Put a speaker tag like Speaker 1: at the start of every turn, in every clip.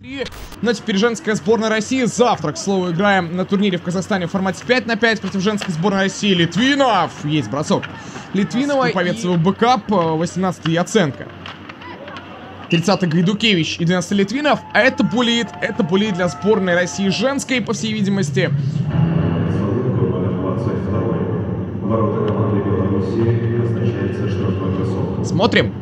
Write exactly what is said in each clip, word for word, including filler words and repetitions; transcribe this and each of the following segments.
Speaker 1: Но теперь женская сборная России завтра, к слову, играем на турнире в Казахстане в формате пять на пять против женской сборной России. Литвинов! Есть бросок Литвинова, повец его бэкап, восемнадцатый Яценко, тридцатый Гайдукевич и двенадцатый Литвинов. А это булит, это булит для сборной России женской, по всей видимости. Смотрим.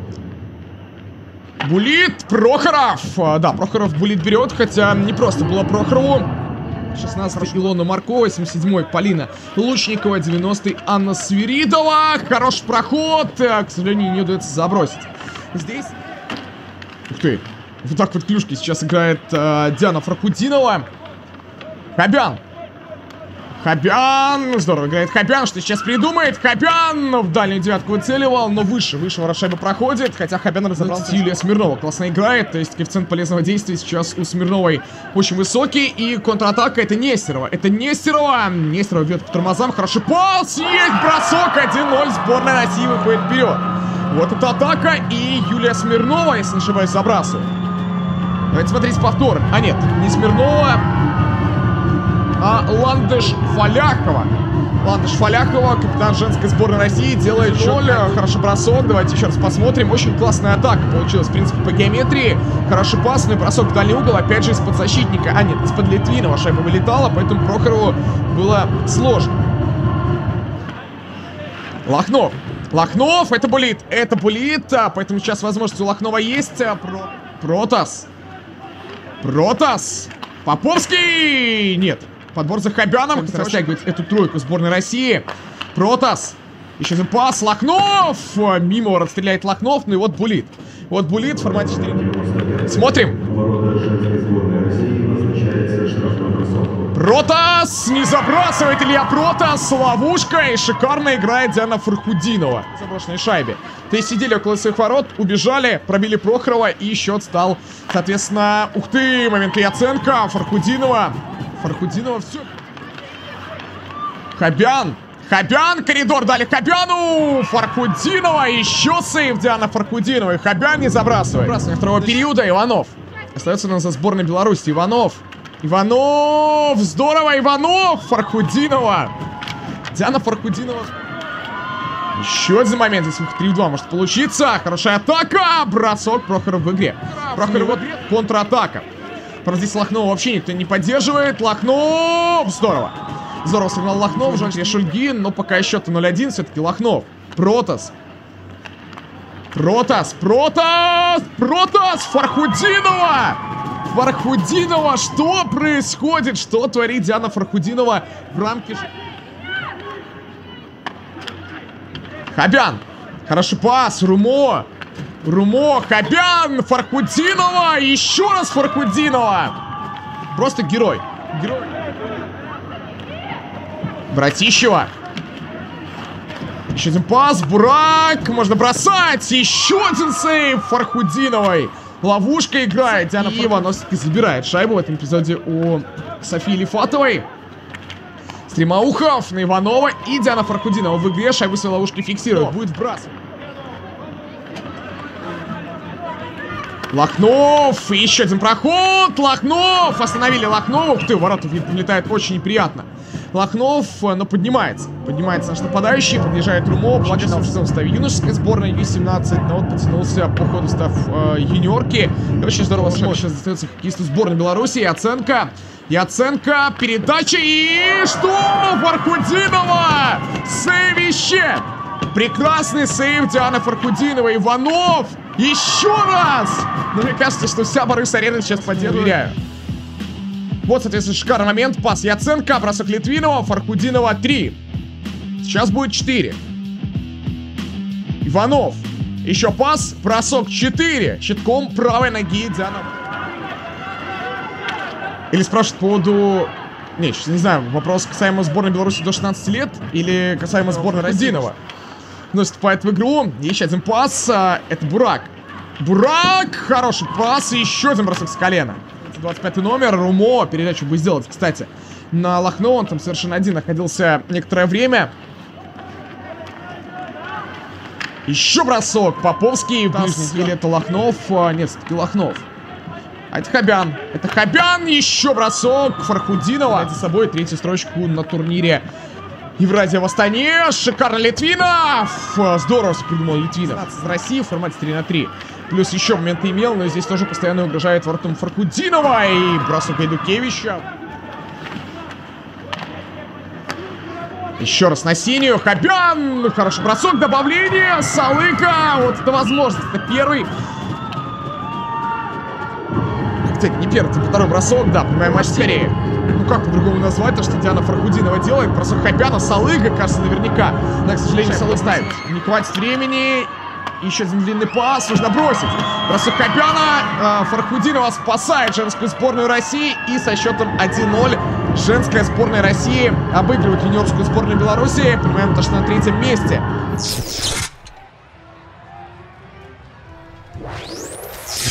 Speaker 1: Булит, Прохоров. А, да, Прохоров булит берет, хотя не просто было Прохорову. шестнадцатый Илона Марко, восемьдесят седьмой Полина Лучникова, девяностый Анна Свиридова. Хороший проход, к сожалению, не удается забросить. Здесь... Ух ты, вот так вот клюшки сейчас играет э, Диана Фархудинова. Хабян. Хабян, здорово играет Хабян, что сейчас придумает. Хабян в дальнюю девятку выцеливал, но выше, выше ворошайба проходит. Хотя Хабян разобрался. Юлия Смирнова классно играет, то есть коэффициент полезного действия сейчас у Смирновой очень высокий. И контратака — это Нестерова, это Нестерова. Нестерова бьет по тормозам, хороший пас, есть бросок, один ноль, сборная России выходит вперед. Вот эта атака, и Юлия Смирнова, если не ошибаюсь, забрасывает. Давайте смотреть повтор. А нет, не Смирнова, а Ландыш Фаляхова. Ландыш Фаляхова, капитан женской сборной России, делает ноль. Хороший бросок. Давайте еще раз посмотрим. Очень классная атака получилась, в принципе, по геометрии. Хороший пас, но и бросок в дальний угол. Опять же, из-под защитника. А нет, из-под Литвинова шайба вылетала, поэтому Прохорову было сложно. Лохнов. Лохнов, это булит. Это булит. Поэтому сейчас возможность у Лохнова есть. Про... Протас. Протас. Поповский. Нет. Подбор за Хабяном. Растягивает эту тройку сборной России. Протас. Еще один пас. Лохнов. Мимо его расстреляет Лохнов. Ну и вот булит. Вот булит в формате четыре. Смотрим. Протас. Не забрасывает Илья Протас. Ловушка. И шикарно играет Диана Фархудинова. В заброшенной шайбе. То есть сидели около своих ворот, убежали, пробили Прохорова, и счет стал, соответственно, ух ты, момент Яценко, Фархудинова. Фархудинова, все. Хабян. Хабян, коридор дали Хабяну. Фархудинова, еще сейв Диана Фархудиновой. Хабян не забрасывает. Забрасывание второго периода. Иванов. Остается у нас за сборной Беларуси. Иванов. Иванов. Здорово, Иванов. Фархудинова. Диана Фархудинова. Еще один момент, если три в два может получиться. Хорошая атака. Бросок. Прохоров в игре. Прохоров в игре. Контратака. Правда, здесь Лохнова вообще никто не поддерживает. Лохнов. Здорово. Здорово сыграл Лохнов. Жаль, Шульгин. Но пока счет-то ноль один. Все-таки Лохнов. Протас. Протас. Протас. Протас. Фархудинова. Фархудинова. Что происходит? Что творит Диана Фархудинова в рамке... Хабян. Хороший пас. Румо. Румо. Хабян. Фархудинова. Еще раз Фархудинова. Просто герой. Герой. Братищева. Еще один пас. Бурак. Можно бросать. Еще один сейв Фархудиновой. Ловушка играет. Диана Фархудинова забирает шайбу в этом эпизоде у Софии Лифатовой. Стремоухов на Иванова и Диана Фархудинова в игре. Шайбу своей ловушки фиксирует. Будет вбрасывать. Лохнов. Еще один проход. Лохнов. Остановили Лохнова. Ух ты, в ворота влетает очень неприятно. Лохнов, но поднимается. Поднимается наш нападающий. Подъезжает Румо. Благо в составе юношеской сборной Ю семнадцать. Но вот потянулся по ходу став э, юниорки. И очень здорово сейчас достается хоккеисту сборной Беларуси. Яценко. Яценко. Передача. И что? Фархудинова. Сейвище. Прекрасный сейв Дианы Фархудиновой. Иванов. Еще раз. Но мне кажется, что вся Барыс-арена сейчас поддерживает. Вот, соответственно, шикарный момент. Пас Яценко, бросок Литвинова, Фархудинова три. Сейчас будет четыре. Иванов. Еще пас, бросок четыре. Щитком правой ноги Диана. Или спрашивают по поводу... Не, сейчас не знаю, вопрос касаемо сборной Беларуси до шестнадцати лет или касаемо сборной Родинова. Но вступает в игру. Еще один пас. Это Бурак. Бурак! Хороший пас. И еще один бросок с колена. двадцать пятый номер. Румо. Передачу бы сделать, кстати, на Лохнова. Он там совершенно один находился некоторое время. Еще бросок. Поповский. Или это Лохнов? Нет, все-таки Лохнов. А это Хабян. Это Хабян. Еще бросок Фархудинова. За собой третью строчку на турнире Евразия Восстание. Шикарно Литвинов. Здорово придумал Литвинов. Из России в формате три на три. Плюс еще моменты имел, но здесь тоже постоянно угрожает воротам Фархудинова. И бросок Айдукевича. Еще раз на синюю. Хабян. Хороший бросок. Добавление. Салыка. Вот это возможность. Это первый. Кстати, не первый, это второй бросок. Да, понимаю, матч скорее. Ну как по-другому назвать то, что Диана Фархудинова делает? Бросок Хабяна. Салыга, кажется, наверняка. Да, к сожалению, Салык ставит. Не хватит времени. Еще один длинный пас. Нужно бросить. Бросок Хабяна. Фархудинова спасает женскую сборную России. И со счетом один ноль женская сборная России обыгрывает юниорскую сборную Беларуси. Понимаем, то, что на третьем месте.